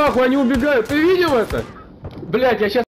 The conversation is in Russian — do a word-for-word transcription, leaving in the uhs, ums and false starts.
нахуй, они убегают. Ты видел это? Блять, я сейчас